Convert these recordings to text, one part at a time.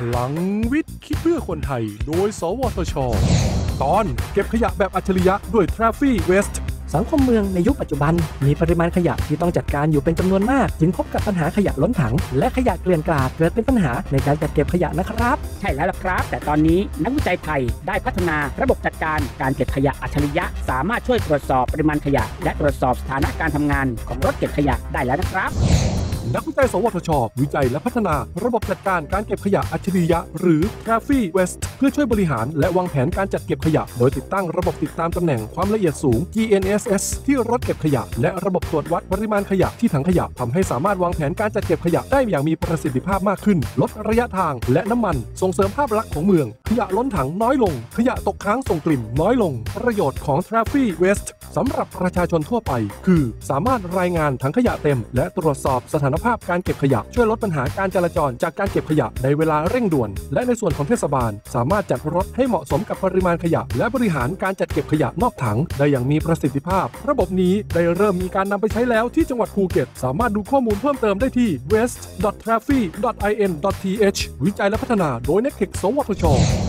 ลังวิทย์คิดเพื่อคนไทยโดยสวทช.ตอนเก็บขยะแบบอัจฉริยะด้วย Traffi Waste สังคมเมืองในยุคปัจจุบันมีปริมาณขยะที่ต้องจัดการอยู่เป็นจำนวนมากจึงพบกับปัญหาขยะล้นถังและขยะเกลื่อนกลาดเกิดเป็นปัญหาในการจัดเก็บขยะนะครับใช่แล้วล่ะครับแต่ตอนนี้นักวิจัยไทยได้พัฒนาระบบจัดการการเก็บขยะอัจฉริยะสามารถช่วยตรวจสอบปริมาณขยะและตรวจสอบสถานะการทำงานของรถเก็บขยะได้แล้วนะครับนักวิจัยสวทช.วิจัยและพัฒนาระบบจัดการการเก็บขยะอัจฉริยะหรือ Traffi Waste เพื่อช่วยบริหารและวางแผนการจัดเก็บขยะโดยติดตั้งระบบติดตามตำแหน่งความละเอียดสูง GNSS ที่รถเก็บขยะและระบบตรวจวัดปริมาณขยะที่ถังขยะทำให้สามารถวางแผนการจัดเก็บขยะได้อย่างมีประสิทธิภาพมากขึ้นลดระยะทางและน้ำมันส่งเสริมภาพลักษณ์ของเมืองขยะล้นถังน้อยลงขยะตกค้างส่งกลิ่นน้อยลงประโยชน์ของ Traffi Waste สำหรับประชาชนทั่วไปคือสามารถรายงานถังขยะเต็มและตรวจสอบสถานภาพการเก็บขยะช่วยลดปัญหาการจราจรจากการเก็บขยะในเวลาเร่งด่วนและในส่วนของเทศบาลสามารถจัดรถให้เหมาะสมกับปริมาณขยะและบริหารการจัดเก็บขยะนอกถังได้อย่างมีประสิทธิภาพระบบนี้ได้เริ่มมีการนำไปใช้แล้วที่จังหวัดภูเก็ตสามารถดูข้อมูลเพิ่มเติมได้ที่ west.traffi.in.th วิจัยและพัฒนาโดย Nectec สวทช.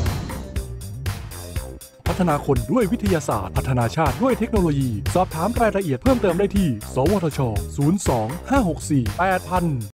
พัฒนาคนด้วยวิทยาศาสตร์พัฒนาชาติด้วยเทคโนโลยีสอบถามรายละเอียดเพิ่มเติมได้ที่สวทช. 02 564 8000